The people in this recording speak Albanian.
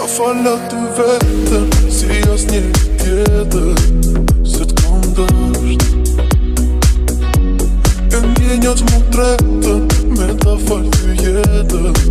Fala ty vetën, si as një tjetër, se t'kam dësht. E ndjenjat mu tretën, me ta fal ty jetën.